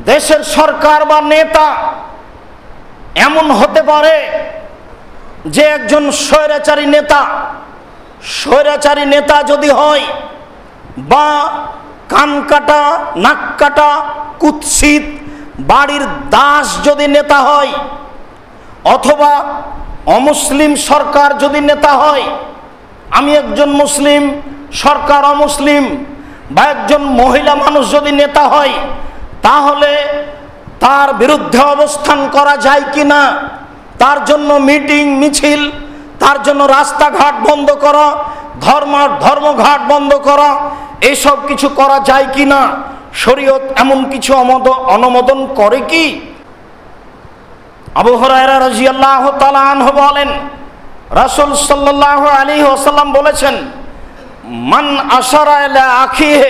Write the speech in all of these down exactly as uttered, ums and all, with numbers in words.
দেশের সরকার বা নেতা এমন হতে পারে যে একজন স্বৈরাচারী নেতা স্বৈরাচারী নেতা যদি হয়, বা কান কাটা নাক কাটা কুৎসিত বাড়ির দাস যদি নেতা হয়, অথবা অমুসলিম সরকার যদি নেতা হয়, আমি একজন মুসলিম সরকার অমুসলিম, বা একজন মহিলা মানুষ যদি নেতা হয়, তাহলে তার বিরুদ্ধে অবস্থান করা যায় কি না, তার জন্য মিটিং মিছিল, তার জন্য রাস্তাঘাট বন্ধ করা, ধর্ম ধর্মঘাট বন্ধ করা, এইসব কিছু করা যায় কি না, শরীয়ত এমন কিছু অনুমোদন করে কি? আবু হুরায়রা রাদিয়াল্লাহু তাআলা আনহু বলেন, রাসূল সাল্লাল্লাহু আলাইহি ওয়াসাল্লাম বলেছেন, মান আশারা ইলা আখিহি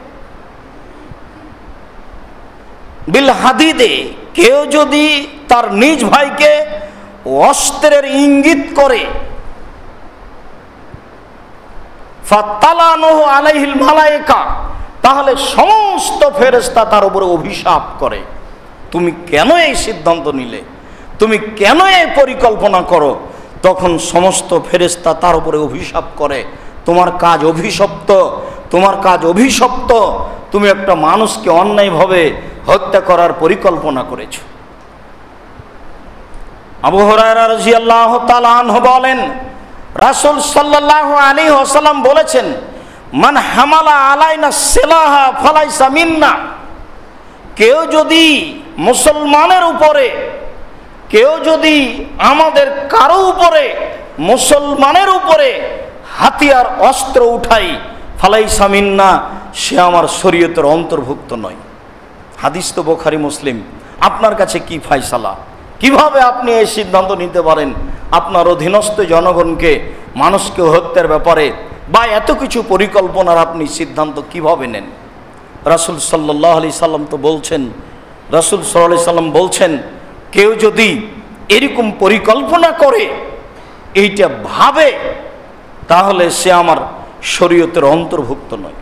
বিল হাদিদে, কেউ যদি তার নিজ ভাইকে অস্ত্রের ইঙ্গিত করে, ফাতালানুহু আলাইহিল মালায়েকা, তাহলে সমস্ত ফেরেশতা তার উপরে অভিশাপ করে। তুমি কেন এই সিদ্ধান্ত নিলে, তুমি কেন এই পরিকল্পনা করো? তখন সমস্ত ফেরেশতা তার উপরে অভিশাপ করে, তোমার কাজ অভিশপ্ত, তোমার কাজ অভিশপ্ত, তুমি একটা মানুষকে অন্যায়ভাবে হত্যা করার পরিকল্পনা করেছো। আবু হুরায়রা রাদিয়াল্লাহু তাআলা আনহু বলেন, রাসূল সাল্লাল্লাহু আলাইহি ওয়াসাল্লাম বলেছেন, মান হামালা আলাইনা সিলাহা ফালাইসা মিন্না, কেউ যদি মুসলমানের উপরে, কেউ যদি আমাদের কারো উপরে, মুসলমানের উপরে হাতিয়ার অস্ত্র উঠাই, ফালাইসা মিন্না, সে আমার শরীয়তের অন্তর্ভুক্ত নয়। হাদিস তো বুখারী মুসলিম। আপনার কাছে কি ফায়সালা? কিভাবে আপনি এই সিদ্ধান্ত নিতে পারেন আপনার অধীনস্থ জনগণকে, মানুষকে হত্যার ব্যাপারে বা এত কিছু পরিকল্পনার আপনি সিদ্ধান্ত কিভাবে নেন? রাসূল সাল্লাল্লাহু আলাইহি সাল্লাম তো বলছেন, রাসূল সাল্লাল্লাহু আলাইহি সাল্লাম বলছেন, কেউ যদি এরকম পরিকল্পনা করে, এইটা ভাবে, তাহলে সে আমার শরীয়তের অন্তর্ভুক্ত নয়।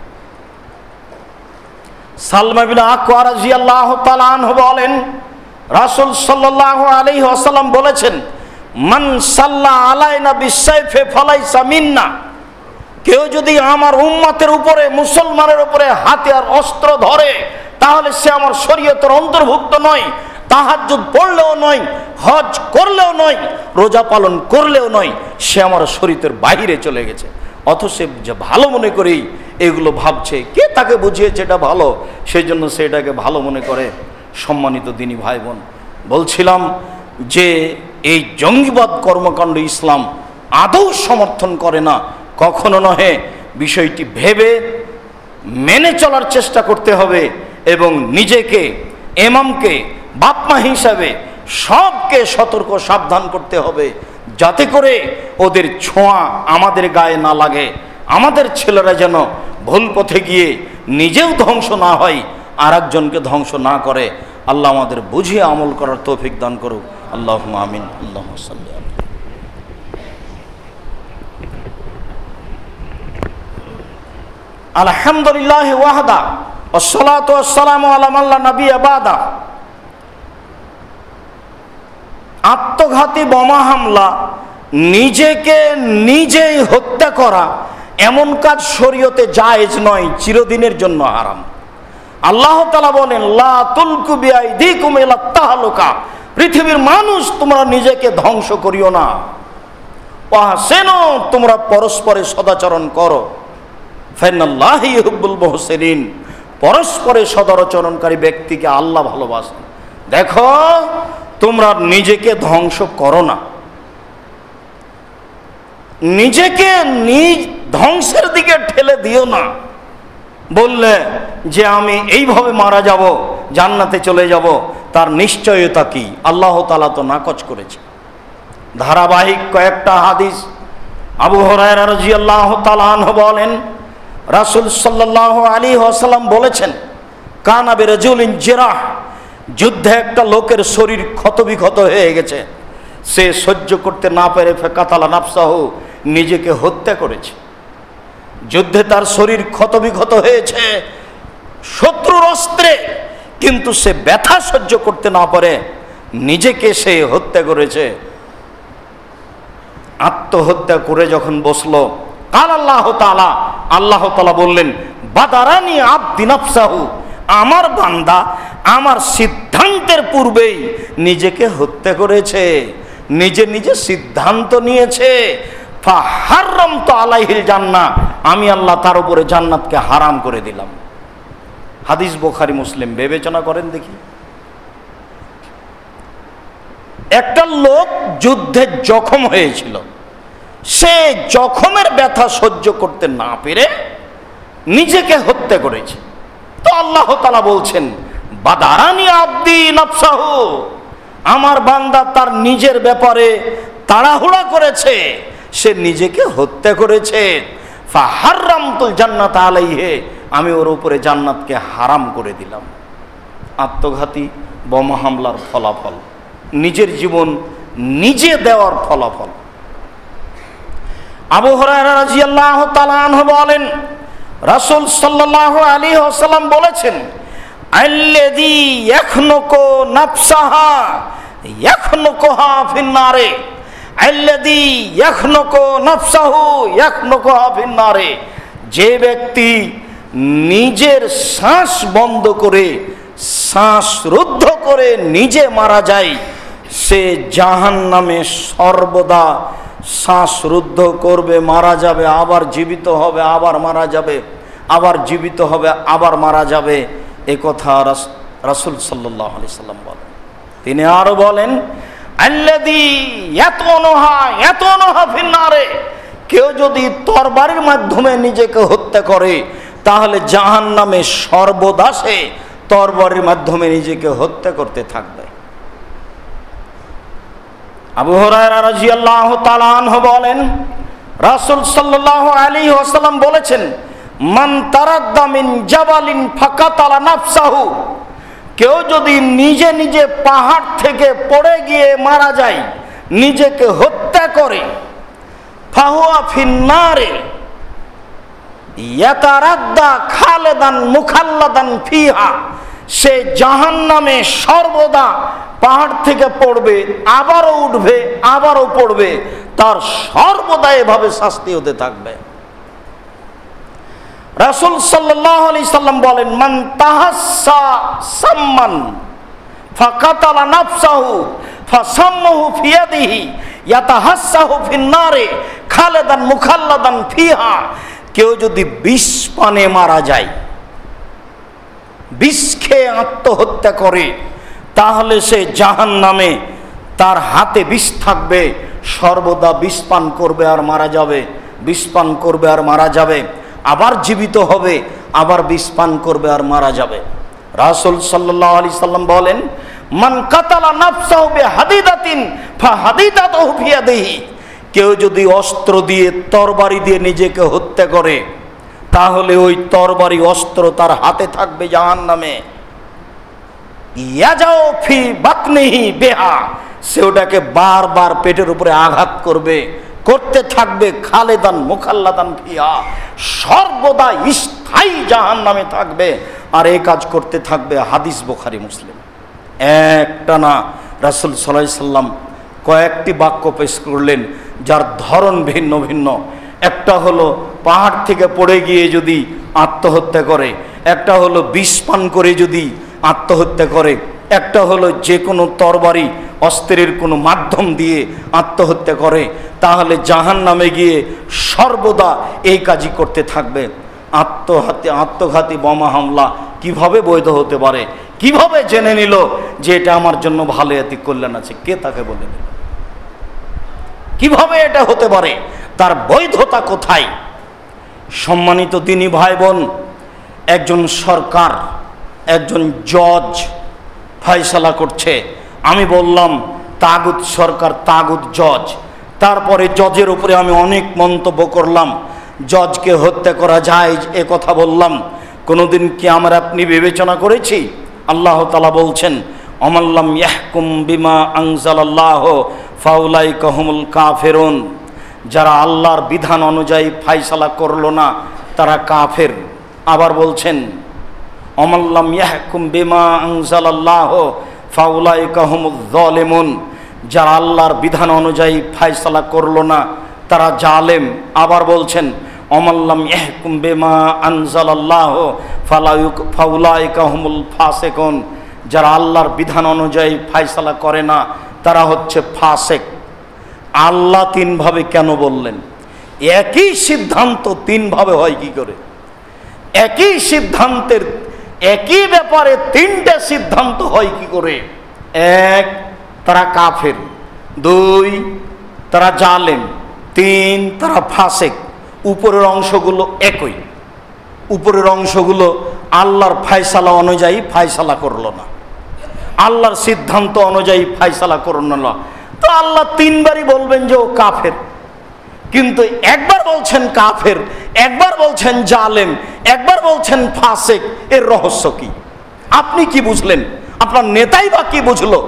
সালমা বিন আকওয়া রাদিয়াল্লাহু তাআলা আনহু বলেন, রাসূল সাল্লাল্লাহু আলাইহি ওয়াসাল্লাম বলেছেন, মান সাল্লা আলাইনা বিসাইফে ফালাইসা মিন্না, কেউ যদি আমার উম্মতের উপরে, মুসলমানের উপরে হাতিয়ার অস্ত্র ধরে, তাহলে সে আমার শরীয়তের অন্তর্ভুক্ত নয়। তাহাজ্জুদ পড়লেও নয়, হজ করলেও নয়, রোজা পালন করলেও নয়, সে আমার শরীয়তের বাইরে চলে গেছে। অথচ সে যে ভালো মনে করেই এগুলো ভাবছে, কে তাকে বুঝিয়েছে এটা ভালো, সেই জন্য সে এটাকে ভালো মনে করে। সম্মানিত দিনী ভাই বোন, বলছিলাম যে এই জঙ্গিবাদ কর্মকাণ্ড ইসলাম আদৌ সমর্থন করে না, কখনো নহে। বিষয়টি ভেবে মেনে চলার চেষ্টা করতে হবে এবং নিজেকে, ইমামকে, বাপমা হিসাবে সবকে সতর্ক সাবধান করতে হবে, যাতে করে ওদের ছোঁয়া আমাদের গায়ে না লাগে, আমাদের ছেলেরা যেন ভুল পথে গিয়ে নিজেও ধ্বংস না হয়, আর একজনকে ধ্বংস না করে। আল্লাহ আমাদের বুঝিয়ে আমল করার তৌফিক দান করুক। আল্লাহুম্মা আমিন। আল্লাহুম্মা সাল্লি আলা আলহামদুলিল্লাহি ওয়াহদা ওয়াসসালাতু ওয়াসসালামু আলা মান লা নাবিয়্যা বাদা। আত্মঘাতী বোমা হামলা, নিজেকে নিজেই হত্যা করা, এমন কাজ শরীয়তে জায়েজ নয়, চিরদিনের জন্য হারাম। আল্লাহ তাআলা বলেন, লা তুলকু বিআইদিকুম ইলা তাহলুকা, পৃথিবীর মানুষ তোমরা নিজেকে ধ্বংস করিও না। ওয়াহসিনু, তোমরা পরস্পরে সদাচরণ করো। ফাইনাল্লাহি ইউহিব্বুল মুহসিনিন, পরস্পরে সদাচরণকারী ব্যক্তিকে আল্লাহ ভালোবাসেন। দেখো, তোমরা নিজেকে ধ্বংস করো না, নিজেকে নিজ ধ্বংসের দিকে ঠেলে দিও না। বললে যে আমি এইভাবে মারা যাব, জান্নাতে চলে যাব, তার নিশ্চয়তা কি? আল্লাহ তাআলা তো নাকচ করেছে। ধারাবাহিক কয়েকটা হাদিস। আবু হুরায়রা রাদিয়াল্লাহু তাআলা আনহু বলেন, রাসূল সাল্লাল্লাহু আলাইহি ওয়াসাল্লাম বলেছেন, কানা বিরাজুলিন জিরাহ, যুদ্ধে একটা লোকের শরীর ক্ষতবিক্ষত হয়ে গেছে, সে সহ্য করতে না পেরে ফাকাতালা নাফসাহু, নিজেকে হত্যা করেছে। যুদ্ধে তার শরীর ক্ষতবিক্ষত হয়েছে, শত্রুর অস্ত্রে কিন্তু সে ব্যথা সহ্য করতে না পারে নিজেকে সে হত্যা করেছে। আত্মহত্যা করে যখন বসলো, কাল আল্লাহ তাআলা আল্লাহ তাআলা বললেন, বাদারানি আবদি নাফসাহু, আমার বান্দা আমার সিদ্ধান্তের পূর্বেই নিজেকে হত্যা করেছে, নিজে নিজে সিদ্ধান্ত নিয়েছে। ফাহাররামতু আলাইহিল জান্নাহ, আমি আল্লাহ তার উপরে জান্নাতকে হারাম করে দিলাম। হাদিস বুখারী মুসলিম। বিবেচনা করেন দেখি, একটা লোক যুদ্ধে জখম হয়েছিল, সে জখমের ব্যথা সহ্য করতে না পেরে নিজেকে হত্যা করেছে। তো আল্লাহ তাআলা বলছেন, বাদারানি আবদি নাফসাহু, আমার বান্দা তার নিজের ব্যাপারে তাড়াহুড়া করেছে, সে নিজেকে হত্যা করেছে। ফাহাররামতুল জান্নাত আলাইহি, আমি ওর উপরে জান্নাতকে হারাম করে দিলাম। আত্মঘাতী বোমা হামলার ফলাফল, নিজের জীবন নিজে দেওয়ার ফলাফল। আবু হুরায়রা রাদিয়াল্লাহু তাআলা আনহু বলেন, রাসূল সাল্লাল্লাহু আলাইহি ওয়াসাল্লাম বলেছেন, আল্লাযী ইয়াখনুকু নাফসাহা ইয়াখনুকুহা ফিন-নারে, আল্লাযী ইয়াখনুকু নাফসাহু ইয়াখনুকুহা ফিন-নারে, যে ব্যক্তি নিজের শ্বাস বন্ধ করে শ্বাস রুদ্ধ করে নিজে মারা যায়, সে জাহান্নামে সর্বদা শ্বাস রুদ্ধ করবে, মারা যাবে, আবার জীবিত হবে, আবার মারা যাবে, আবার জীবিত হবে, আবার মারা যাবে। এ কথা রাসূল সাল্লাল্লাহু আলাইহি সাল্লাম বলেন। তিনি আরো বলেন, আল্লাযী ইয়াতুনুহা ইয়াতুনুহা ফিন-নারে, কেউ যদি তরবারির মাধ্যমে নিজেকে হত্যা করে তাহলে জাহান্নামে সর্বদা সে তরবারির মাধ্যমে নিজেকে হত্যা করতে থাকবে। আবু হুরায়রা রাদিয়াল্লাহু তাআলা আনহু বলেন, রাসূল সাল্লাল্লাহু আলাইহি ওয়াসাল্লাম বলেছেন, মান তারাদ্দা মিন জাবালিন ফাকাতালা নাফসাহু, কেউ যদি নিজে নিজে পাহাড় থেকে পড়ে গিয়ে মারা যায়, নিজেকে হত্যা করে, ফাহুয়া ফিন-নারে ইয়াতারাদ্দা খালিদান মুখাল্লাদান ফিহা, সে জাহান্নামে সর্বদা পাহাড় থেকে পড়বে, আবারও উঠবে, আবারও পড়বে, তার সর্বদা এভাবে শাস্তি হতে থাকবে। রাসূল সাল্লাল্লাহু আলাইহি সাল্লাম বলেন, মান তাহাসসা সাম্মান ফাকাতালা নাফসাহু ফাসাম্মাহু ফিয়াদিহি ইয়াতাহাসসাহু ফিন-নারে খালিদান মুখাল্লাদান ফিহা, কেউ যদি বিষ পানে মারা যায়, বিষ খেয়ে আত্মহত্যা করে, তাহলে সে জাহান্নামে তার হাতে বিষ থাকবে, সর্বদা বিষ পান করবে আর মারা যাবে, বিষ পান করবে আর মারা যাবে, আবার জীবিত হবে, আবার বিষ পান করবে আর মারা যাবে। রাসূল সাল্লাল্লাহু আলাইহি সাল্লাম বলেন, মান কাতালা নাফসাহু বিহাদিদাতিন ফাহাদিদাতুহু ফিয়াদিহি, কেউ যদি অস্ত্র দিয়ে তরবারি দিয়ে নিজেকে হত্যা করে, তাহলে ওই তরবারি অস্ত্র তার হাতে থাকবে জাহান্নামে। ইয়াজাও ফি বাতনিহি বিহা, সে ওটাকে বারবার পেটের উপরে আঘাত করবে, করতে থাকবে, খালিদান মুখাল্লাদান ফিহা, সর্বদা স্থায়ী জাহান্নামে থাকবে, আর এই কাজ করতে থাকবে। হাদিস বুখারী মুসলিম। একটা না রাসূল সাল্লাল্লাহু আলাইহি সাল্লাম কয়েকটি বাক্য পেশ করলেন, যার ধরন ভিন্ন ভিন্ন। একটা হলো পাহাড় থেকে পড়ে গিয়ে যদি আত্মহত্যা করে, একটা হলো বিষ পান করে যদি আত্মহত্যা করে, একটা হলো যে কোনো তরবারি অস্ত্রের কোনো মাধ্যম দিয়ে আত্মহত্যা করে, তাহলে জাহান্নামে গিয়ে সর্বদা এই কাজই করতে থাকবে। আত্মঘাতী আত্মঘাতী বোমা হামলা কিভাবে বৈধ হতে পারে? কিভাবে জেনে নিল যে এটা আমার জন্য ভালো এতি কল্যাণ আছে? কে তাকে বলে দিল? কিভাবে এটা হতে পারে? তার বৈধতা কোথায়? সম্মানিত দিনী ভাই বোন, একজন সরকার, একজন জজ ফয়সালা করছে। আমি বললাম তাগুত সরকার, তাগুত জজ। তারপরে জজের উপরে আমি অনেক মন্তব্য করলাম, জজকে হত্যা করা যায় এ কথা বললাম। কোনোদিন কি আমরা আপনি বিবেচনা করেছি? আল্লাহ তাআলা বলছেন, অমাল্লাম ইয়াহকুম বিমা আনজালাল্লাহু ফাউলাইকা হুমুল কাফিরুন, যারা আল্লাহর বিধান অনুযায়ী ফায়সালা করলো না তারা কাফের। আবার বলছেন, অমাল্লাম ইয়াহকুম বিমা আনজালাল্লাহু ফাউলাইকা হুমুজ জালিমুন, যারা আল্লাহর বিধান অনুযায়ী ফয়সালা করলো না তারা জালেম। আবার বলছেন অমাল্লাম ইয়াহকুম বিমা আনজালাল্লাহু ফাউলাইকা হুমুল ফাসিকুন, যারা আল্লাহর বিধান অনুযায়ী ফয়সালা করে না তারা হচ্ছে ফাসেক। আল্লাহ তিনভাবে কেন বললেন? একই সিদ্ধান্ত তিনভাবে হয় কি করে? একই সিদ্ধান্তের একই ব্যাপারে তিনটে সিদ্ধান্ত হয় কি করে? এক, তারা কাফের। দুই, তারা জালেম। তিন, তারা ফাসেক। উপরের অংশগুলো একই। উপরের অংশগুলো আল্লাহর ফয়সালা অনুযায়ী ফয়সালা করলো না, আল্লাহর সিদ্ধান্ত অনুযায়ী ফয়সালা করলো না। তো আল্লাহ তিনবারই বলবেন যে ও কাফের, কিন্তু একবার বলছেন কাফের, একবার বলছেন জালেম, একবার বলছেন ফাসেক। এর রহস্য কি? আপনি কি বুঝলেন? আপনার নেতাই বা কি বুঝলো?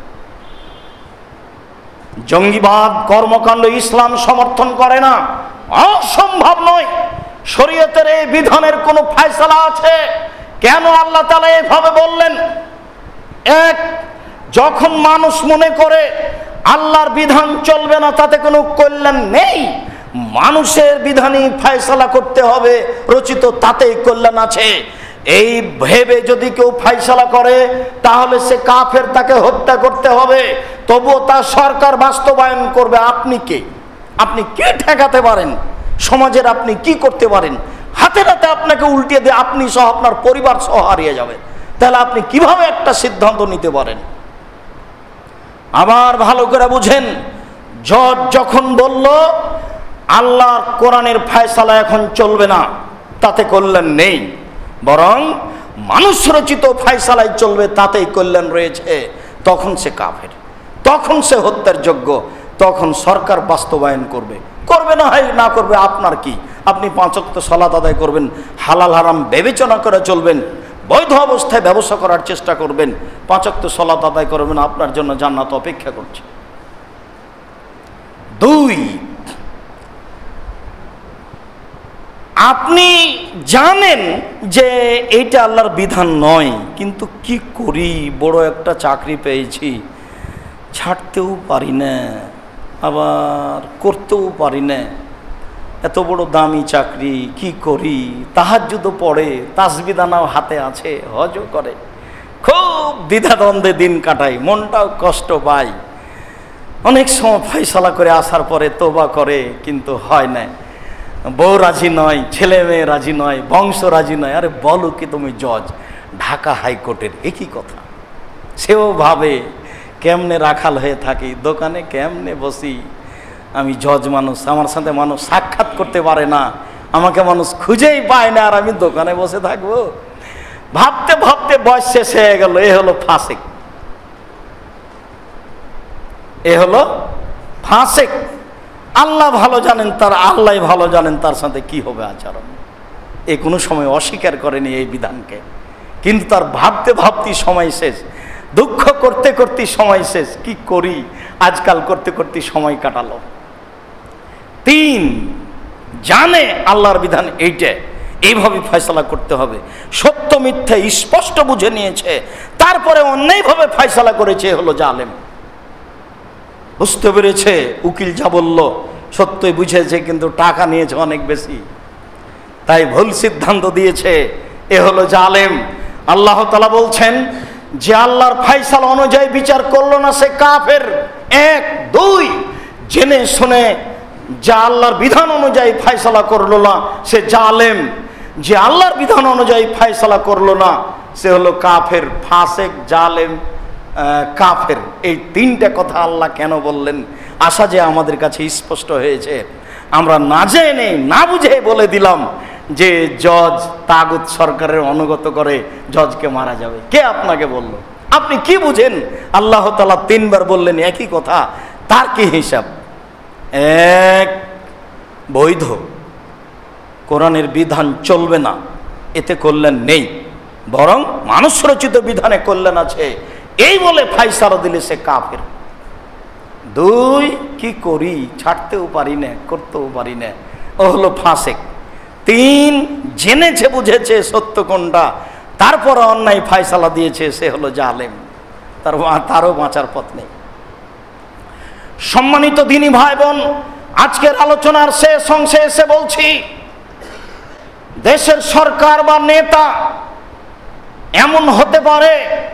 জঙ্গিবাদ কর্মকাণ্ড ইসলাম সমর্থন করে না, অসম্ভব নয়। শরীয়তের এই বিধানের কোনো ফয়সালা আছে? কেন আল্লাহ তাআলা এভাবে বললেন? এক, যখন মানুষ মনে করে আল্লাহর বিধান চলবে না, তাতে কোনো কল্যাণ নেই, মানুষের বিধানই ফয়সালা করতে হবে রচিত, তাতেই কল্যাণ আছে, এই ভেবে যদি কেউ ফয়সালা করে তাহলে সে কাফের, তাকে হত্যা করতে হবে, তবুও তার সরকার বাস্তবায়ন করবে। আপনি কে? আপনি কি ঠেকাতে পারেন? সমাজের আপনি কি করতে পারেন? হাতে হাতে আপনাকে উল্টিয়ে দিয়ে আপনি সহ আপনার পরিবার সহ হারিয়ে যাবে। তাহলে আপনি কিভাবে একটা সিদ্ধান্ত নিতে পারেন? আবার ভালো করে বুঝেন, জজ যখন বলল আল্লাহর কোরআনের ফয়সালা এখন চলবে না, তাতে কল্যাণ নেই, বরং মানুষ রচিত ফয়সালাই চলবে, তাতেই কল্যাণ রয়েছে, তখন সে কাফের, তখন সে হত্যার যোগ্য, তখন সরকার বাস্তবায়ন করবে। করবে না হয় না করবে, আপনার কি? আপনি পাঁচ ওয়াক্ত সালাত আদায় করবেন, হালাল হারাম বিবেচনা করে চলবেন, বৈধ অবস্থায় ব্যবসা করার চেষ্টা করবেন, পাঁচ ওয়াক্ত সালাত আদায় করবেন, আপনার জন্য জান্নাত অপেক্ষা করছে। দুই, আপনি জানেন যে এইটা আল্লাহর বিধান নয়, কিন্তু কি করি, বড় একটা চাকরি পেয়েছি, ছাড়তেও পারি না, আবার করতেও পারি না, এত বড় দামি চাকরি, কি করি, তাহাজ্জুদও পড়ে, তাসবিহ দানাও হাতে আছে, হজও করে, খুব দ্বিধাদ্বন্দ্বে দিন কাটাই, মনটাও কষ্ট পাই, অনেক সময় ফয়সালা করে আসার পরে তোবা করে, কিন্তু হয় না, বউ রাজি নয়, ছেলে মেয়ে রাজি নয়, বংশ রাজি নয়। আরে বলো কি তুমি জজ ঢাকা হাইকোর্টের, একই কথা। সেও ভাবে কেমনে রাখাল হয়ে থাকি, দোকানে কেমনে বসি, আমি জজ মানুষ, আমার সাথে মানুষ সাক্ষাৎ করতে পারে না, আমাকে মানুষ খুঁজেই পায় না, আর আমি দোকানে বসে থাকবো। ভাবতে ভাবতে বয়স শেষ হয়ে গেল। এ হলো ফাসেক, এ হলো ফাসেক। আল্লাহ ভালো জানেন, তার আল্লাহ ভালো জানেন তার সাথে কি হবে আচরণ। এ কোনো সময় অস্বীকার করেনি এই বিধানকে, কিন্তু তার ভাবতে ভাবতে সময় শেষ, দুঃখ করতে করতে সময় শেষ, কি করি আজকাল করতে করতে সময় কাটালো। তিন, জানে আল্লাহর বিধান এইটা, এইভাবে ফয়সালা করতে হবে, সত্য মিথ্যা স্পষ্ট বুঝে নিয়েছে, তারপরে অন্যায়ভাবে ফয়সালা করেছে, হলো জালেম। বুঝতে পেরেছে, উকিল যা বলল সত্যই বুঝেছে, কিন্তু টাকা নিয়েছে অনেক বেশি, তাই ভুল সিদ্ধান্ত দিয়েছে, এ হলো জালেম। আল্লাহ তাআলা বলছেন যে আল্লাহর ফয়সালা অনুযায়ী বিচার করলো না, সে কাফের। এক। দুই, জেনে শুনে যে আল্লাহর বিধান অনুযায়ী ফয়সালা করলো না, সে জালেম। যে আল্লাহর বিধান অনুযায়ী ফয়সালা করলো না, সে হলো কাফের, ফাসেক, জালেম, কাফের। এই তিনটা কথা আল্লাহ কেন বললেন? আশা যে আমাদের কাছে স্পষ্ট হয়েছে। আমরা না জেনে না বুঝে বলে দিলাম যে জজ তাগুত সরকারের অনুগত করে জজকে মারা যাবে। কে আপনাকে বলল? আপনি কি বুঝেন? আল্লাহ তাআলা তিনবার বললেন একই কথা, তার কি হিসাব? এক, বৈধ, কোরআনের বিধান চলবে না, এতে কল্যাণ নেই, বরং মানুষ রচিত বিধানে কল্যাণ আছে, এই বলে ফয়সালা দিলে সে কাফের। দুই, কি করি, ছাড়তেও পারি না, করতেও পারি না, ও হলো ফাসেক। তিন, জেনেছে বুঝেছে সত্য কোনটা, তারপরে অন্যায় ফায়সালা দিয়েছে, সে হলো জালেম, তার তারও বাঁচার পথ নেই। সম্মানিত দিনী ভাই বোন, আজকের আলোচনার শেষ অংশে এসে বলছি, দেশের সরকার বা নেতা এমন হতে পারে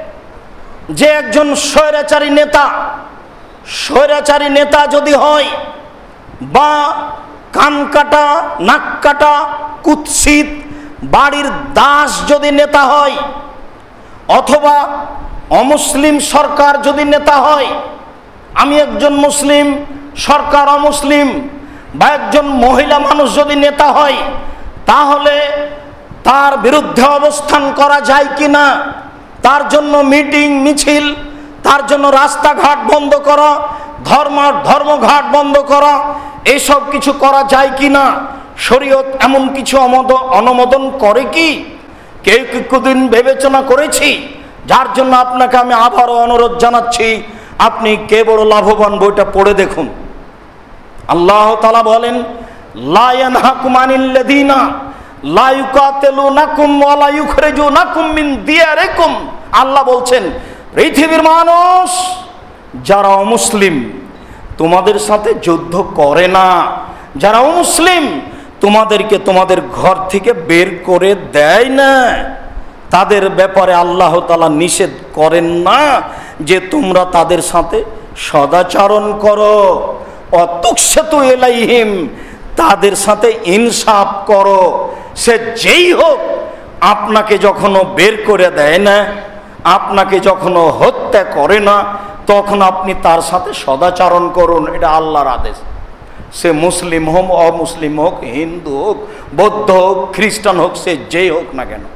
যে একজন স্বৈরাচারী নেতা, স্বৈরাচারী নেতা যদি হয়, বা কান কাটা, নাক কাটা, কুৎসিত বাড়ির দাস যদি নেতা হয়, অথবা অমুসলিম সরকার যদি নেতা হয়, আমি একজন মুসলিম, সরকার অমুসলিম, বা একজন মহিলা মানুষ যদি নেতা হয়, তাহলে তার বিরুদ্ধে অবস্থান করা যায় কি না, তার জন্য মিটিং মিছিল, তার জন্য রাস্তাঘাট বন্ধ করা, ধর্ম ধর্মঘাট বন্ধ করা, এইসব কিছু করা যায় কি না, শরীয়ত এমন কিছু অনুমোদন করে কি? কেউ কি কোনদিন বিবেচনা করেছি? যার জন্য আপনাকে আমি আবারও অনুরোধ জানাচ্ছি, আপনি কে বড় লাভবান বইটা পড়ে দেখুন। আল্লাহ তাআলা বলেন, লা ইয়ানহাকুম আনিল্লাযীনা লা ইউকাতিলুনাকুম ওয়া লা ইউখরিজুনাকুম মিন দিয়ারিকুম। আল্লাহ বলছেন, পৃথিবীর মানুষ যারা অমুসলিম তোমাদের সাথে যুদ্ধ করে না, যারা অমুসলিম তোমাদেরকে তোমাদের ঘর থেকে বের করে দেয় না, তাদের ব্যাপারে আল্লাহ তাআলা নিষেধ করেন না যে তোমরা তাদের সাথে সদাচরণ করো, অতুকসাতু ইলাইহিম, তাদের সাথে ইনসাফ করো। সে যেই হোক, আপনাকে যখনও বের করে দেয় না, আপনাকে যখনও হত্যা করে না, তখন আপনি তার সাথে সদাচরণ করুন, এটা আল্লাহর আদেশ। সে মুসলিম হোক, অমুসলিম হোক, হিন্দু হোক, বৌদ্ধ হোক, খ্রিস্টান হোক, সে যেই হোক না কেন,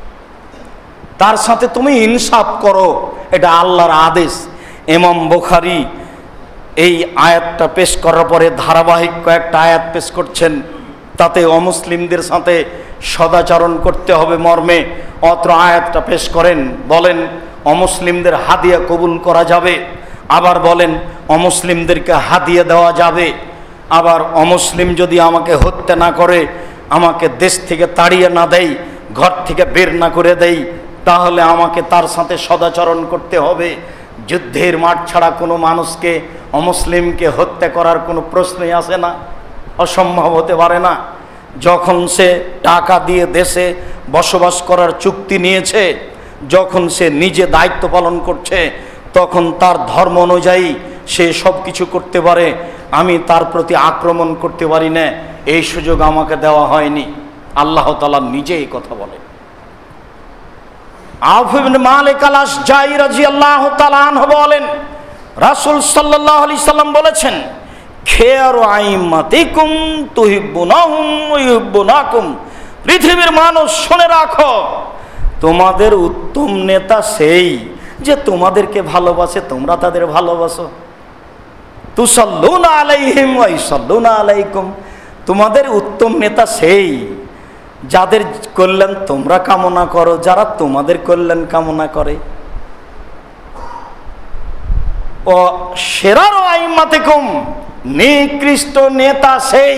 তার সাথে তুমি ইনসাফ করো, এটা আল্লাহর আদেশ। ইমাম বুখারী এই আয়াতটা পেশ করার পরে ধারাবাহিক কয়েকটা আয়াত পেশ করছেন, তাতে অমুসলিমদের সাথে সদাচরণ করতে হবে মর্মে অত্র আয়াতটা পেশ করেন। বলেন, অমুসলিমদের হাদিয়া কবুল করা যাবে, আবার বলেন অমুসলিমদেরকে হাদিয়া দেওয়া যাবে, আবার অমুসলিম যদি আমাকে হত্যা না করে, আমাকে দেশ থেকে তাড়িয়ে না দেয়, ঘর থেকে বের না করে দেয়, তাহলে আমাকে তার সাথে সদাচরণ করতে হবে। যুদ্ধের মাঠ ছাড়া কোনো মানুষকে, অমুসলিমকে হত্যা করার কোনো প্রশ্নই আসে না, অসম্ভব হতে পারে না। যখন সে টাকা দিয়ে দেশে বসবাস করার চুক্তি নিয়েছে, যখন সে নিজে দায়িত্ব পালন করছে, তখন তার ধর্ম অনুযায়ী সে সব কিছু করতে পারে। আমি তার প্রতি আক্রমণ করতে পারি না, এই সুযোগ আমাকে দেওয়া হয়নি। আল্লাহ তাআলা নিজে এই কথা বলেন। আউফ ইবনে মালিক আল-আশজাঈ রাদিয়াল্লাহু তাআলা আনহু বলেন, রাসূল সাল্লাল্লাহু আলাইহি সাল্লাম বলেছেন, খেয়ারু আইম্মাতিকুম তুহিব্বুনাহুম ওয়া ইউহিব্বুনাকুম। পৃথিবীর মানুষ শুনে রাখো, তোমাদের উত্তম নেতা সেই যে তোমাদেরকে ভালোবাসে, তোমরা তাদের ভালোবাসো। তুসাল্লুনা আলাইহিম ওয়া ইউসাল্লুনা আলাইকুম। তোমাদের উত্তম নেতা সেই যাদের কল্যাণ তোমরা কামনা করো, যারা তোমাদের কল্যাণ কামনা করে। ও সেরারু আইম্মাতিকুম, নিকৃষ্ট নেতা সেই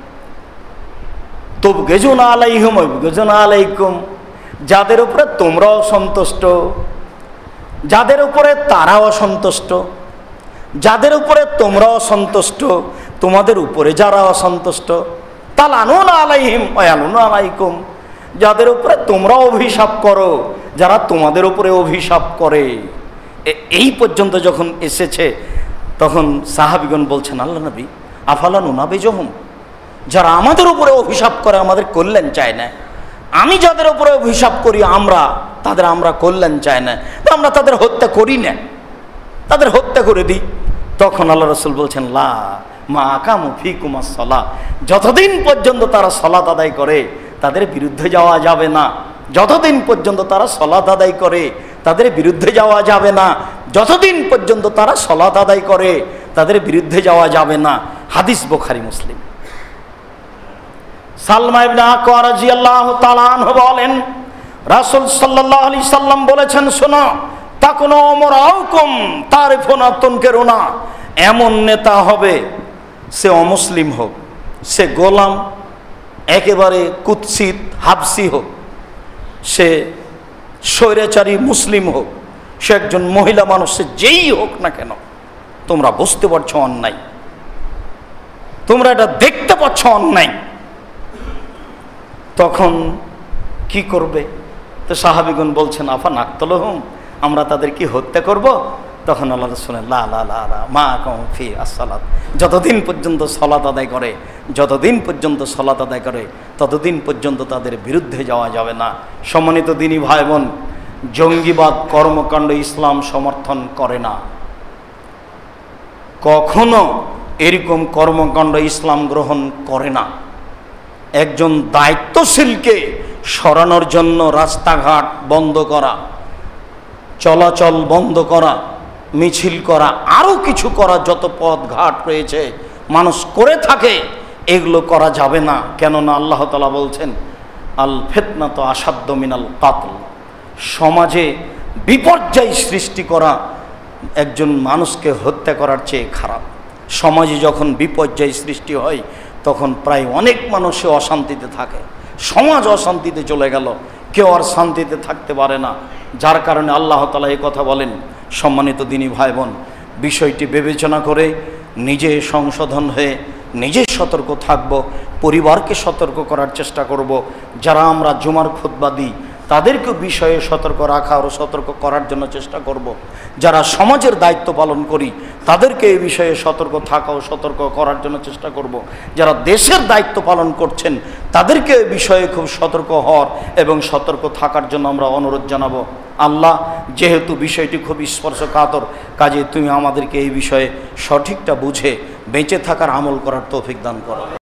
তুবগিজুনা আলাইহিম ওয়া ইবগিজুনা আলাইকুম, যাদের উপরে তোমরাও সন্তুষ্ট, যাদের উপরে তারাও সন্তুষ্ট, যাদের উপরে তোমরাও সন্তুষ্ট, তোমাদের উপরে যারা অসন্তুষ্ট। তালানুনা আলাইহিম ওয়া ইয়ালুনা আলাইকুম, যাদের উপরে তোমরা অভিশাপ করো, যারা তোমাদের উপরে অভিশাপ করে। এই পর্যন্ত যখন এসেছে, তখন সাহাবীগণ বলছেন, আল্লাহ নবী, আফালা নুনাবিজুহুম, যারা আমাদের উপরে অভিশাপ করে আমাদের কল্যাণ চায় না, আমি যাদের উপরে অভিশাপ করি আমরা তাদের আমরা কল্যাণ চাই না, তো আমরা তাদের হত্যা করি না, তাদের হত্যা করে দিই। তখন আল্লাহ রাসূল বলছেন, লা মা আকামু ফিকুমাস সালাহ, যতদিন পর্যন্ত তারা সালাত আদায় করে তাদের বিরুদ্ধে যাওয়া যাবে না, যতদিন পর্যন্ত তারা সালাত আদায় করে তাদের বিরুদ্ধে যাওয়া যাবে না, যতদিন পর্যন্ত তারা সালাত আদায় করে তাদের বিরুদ্ধে যাওয়া যাবে না। হাদিস বুখারী মুসলিম। সালমা ইবনে আকওয়া রাদিয়াল্লাহু তাআলা আনহু বলেন, রাসূল সাল্লাল্লাহু আলাইহি সাল্লাম বলেছেন, শোনো, তাকুনু উমরাউকুম তারিফুনা তুনকিরুনা, এমন নেতা হবে, সে অমুসলিম হোক, সে গোলাম, একেবারে কুৎসিত হাবসি হোক, সে স্বৈরাচারী মুসলিম হোক, সে একজন মহিলা মানুষ, সে যেই হোক না কেন, তোমরা বুঝতে পারছো অন্যায়, তোমরা এটা দেখতে পাচ্ছ অন্যায়, তখন কি করবে? তো সাহাবীগণ বলছেন আফা নাকতলহুম, আমরা তাদের কি হত্যা করব? তখন আল্লাহ রাসূল লা লা লা লা মা কাম ফি আসসালাত, যতদিন পর্যন্ত সালাত আদায় করে, যতদিন পর্যন্ত সালাত আদায় করে ততদিন পর্যন্ত তাদের বিরুদ্ধে যাওয়া যাবে না। সম্মানিত দিনী ভাই বোন, জঙ্গিবাদ কর্মকাণ্ড ইসলাম সমর্থন করে না, কখনো এরকম কর্মকাণ্ড ইসলাম গ্রহণ করে না। একজন দায়িত্বশীলকে সরানোর জন্য রাস্তাঘাট বন্ধ করা, চলাচল বন্ধ করা, মিছিল করা, আরও কিছু করা, যত পথ ঘাট রয়েছে মানুষ করে থাকে, এগুলো করা যাবে না। কেননা আল্লাহ তাআলা বলছেন আল ফিতনাতু আসাদ্দু মিনাল কাতল, সমাজে বিপর্যয় সৃষ্টি করা একজন মানুষকে হত্যা করার চেয়ে খারাপ। সমাজে যখন বিপর্যয় সৃষ্টি হয় তখন প্রায় অনেক মানুষে অশান্তিতে থাকে, সমাজ অশান্তিতে চলে গেল, কেউ আর শান্তিতে থাকতে পারে না। যার কারণে আল্লাহ তাআলা এই কথা বলেন। সম্মানিত দিনী ভাই বোন, বিষয়টি বিবেচনা করে নিজে সংশোধন হয়ে নিজে সতর্ক থাকব, পরিবারকে সতর্ক করার চেষ্টা করব। যারা আমরা জুমার খুতবা দিই তাদেরকে বিষয়ে সতর্ক রাখা ও সতর্ক করার জন্য চেষ্টা করব। যারা সমাজের দায়িত্ব পালন করি তাদেরকে এই বিষয়ে সতর্ক থাকা ও সতর্ক করার জন্য চেষ্টা করব। যারা দেশের দায়িত্ব পালন করছেন তাদেরকে এই বিষয়ে খুব সতর্ক হওয়ার এবং সতর্ক থাকার জন্য আমরা অনুরোধ জানাবো। আল্লাহ, যেহেতু বিষয়টি খুব স্পর্শকাতর, কাজে তুমি আমাদেরকে এই বিষয়ে সঠিকটা বুঝে বেঁচে থাকার আমল করার তৌফিক দান করো।